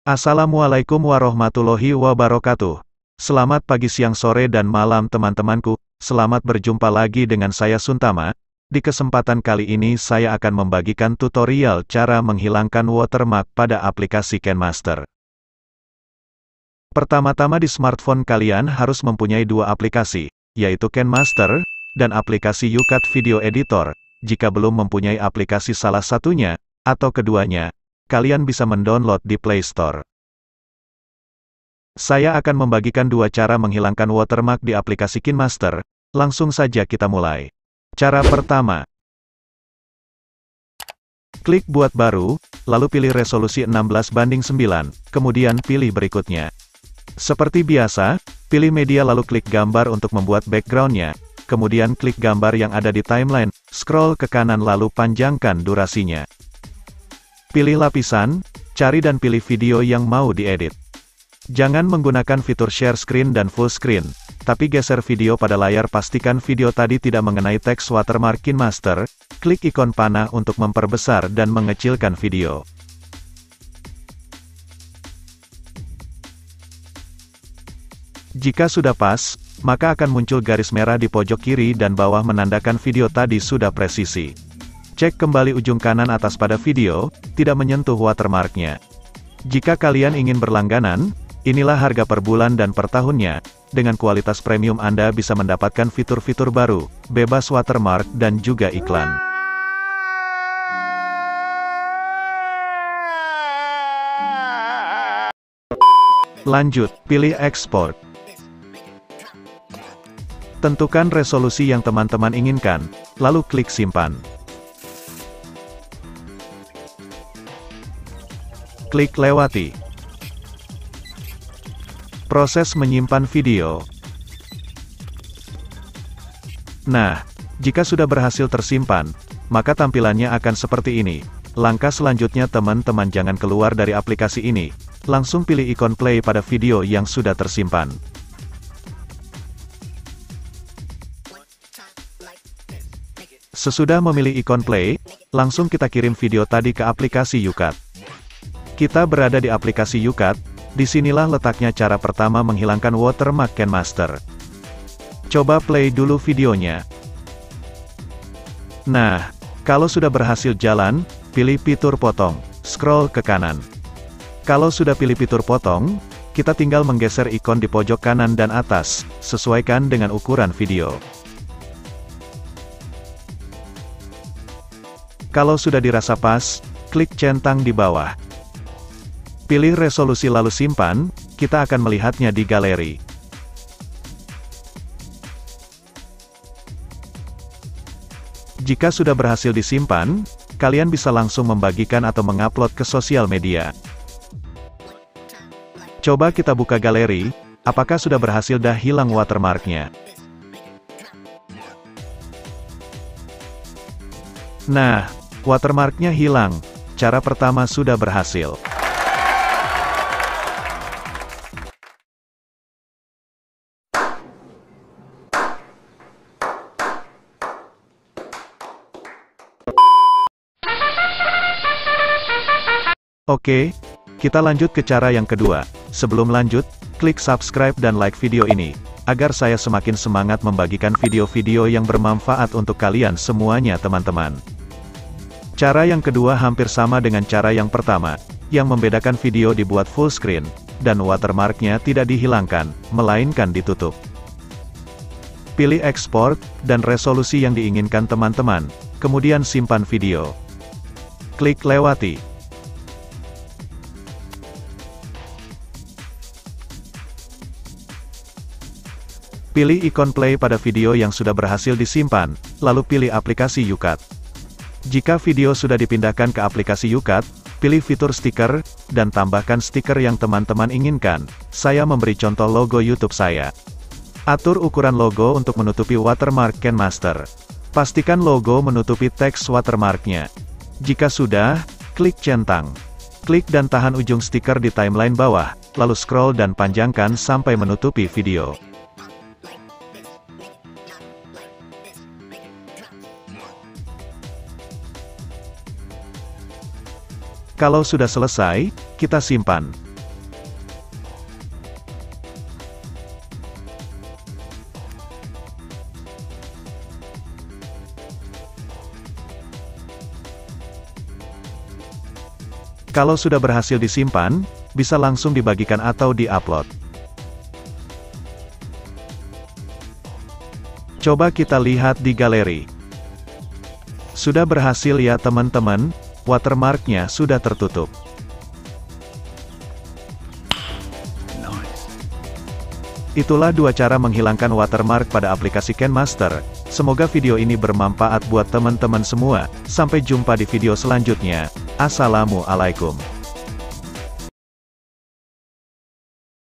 Assalamualaikum warahmatullahi wabarakatuh. Selamat pagi, siang, sore, dan malam teman-temanku. Selamat berjumpa lagi dengan saya Suntama. Di kesempatan kali ini saya akan membagikan tutorial cara menghilangkan watermark pada aplikasi KineMaster. Pertama-tama di smartphone kalian harus mempunyai dua aplikasi, yaitu KineMaster dan aplikasi YouCut Video Editor. Jika belum mempunyai aplikasi salah satunya, atau keduanya, kalian bisa mendownload di Play Store. Saya akan membagikan dua cara menghilangkan watermark di aplikasi KineMaster. Langsung saja kita mulai. Cara pertama, klik buat baru, lalu pilih resolusi 16:9, kemudian pilih berikutnya. Seperti biasa, pilih media lalu klik gambar untuk membuat backgroundnya, kemudian klik gambar yang ada di timeline, scroll ke kanan lalu panjangkan durasinya. Pilih lapisan, cari dan pilih video yang mau diedit. Jangan menggunakan fitur share screen dan full screen, tapi geser video pada layar. Pastikan video tadi tidak mengenai teks watermark KineMaster, klik ikon panah untuk memperbesar dan mengecilkan video. Jika sudah pas, maka akan muncul garis merah di pojok kiri dan bawah menandakan video tadi sudah presisi. Cek kembali ujung kanan atas pada video, tidak menyentuh watermarknya. Jika kalian ingin berlangganan, inilah harga per bulan dan per tahunnya. Dengan kualitas premium Anda bisa mendapatkan fitur-fitur baru, bebas watermark dan juga iklan. Lanjut, pilih export. Tentukan resolusi yang teman-teman inginkan, lalu klik simpan. Klik lewati. Proses menyimpan video. Nah, jika sudah berhasil tersimpan, maka tampilannya akan seperti ini. Langkah selanjutnya teman-teman jangan keluar dari aplikasi ini. Langsung pilih ikon play pada video yang sudah tersimpan. Sesudah memilih ikon play, langsung kita kirim video tadi ke aplikasi YouCut. Kita berada di aplikasi YouCut, disinilah letaknya cara pertama menghilangkan watermark KineMaster. Coba play dulu videonya. Nah, kalau sudah berhasil jalan, pilih fitur potong, scroll ke kanan. Kalau sudah pilih fitur potong, kita tinggal menggeser ikon di pojok kanan dan atas, sesuaikan dengan ukuran video. Kalau sudah dirasa pas, klik centang di bawah. Pilih resolusi lalu simpan, kita akan melihatnya di galeri. Jika sudah berhasil disimpan, kalian bisa langsung membagikan atau mengupload ke sosial media. Coba kita buka galeri, apakah sudah berhasil hilang watermarknya? Nah, watermarknya hilang. Cara pertama sudah berhasil. Oke, kita lanjut ke cara yang kedua. Sebelum lanjut, klik subscribe dan like video ini, agar saya semakin semangat membagikan video-video yang bermanfaat untuk kalian semuanya teman-teman. Cara yang kedua hampir sama dengan cara yang pertama, yang membedakan video dibuat full screen, dan watermarknya tidak dihilangkan, melainkan ditutup. Pilih export, dan resolusi yang diinginkan teman-teman, kemudian simpan video. Klik lewati. Pilih ikon play pada video yang sudah berhasil disimpan, lalu pilih aplikasi YouCut. Jika video sudah dipindahkan ke aplikasi YouCut, pilih fitur stiker, dan tambahkan stiker yang teman-teman inginkan. Saya memberi contoh logo YouTube saya. Atur ukuran logo untuk menutupi watermark KineMaster. Pastikan logo menutupi teks watermarknya. Jika sudah, klik centang. Klik dan tahan ujung stiker di timeline bawah, lalu scroll dan panjangkan sampai menutupi video. Kalau sudah selesai, kita simpan. Kalau sudah berhasil disimpan, bisa langsung dibagikan atau di-upload. Coba kita lihat di galeri. Sudah berhasil ya teman-teman, watermarknya sudah tertutup. Itulah 2 cara menghilangkan watermark pada aplikasi KineMaster. Semoga video ini bermanfaat buat teman-teman semua. Sampai jumpa di video selanjutnya. Assalamualaikum.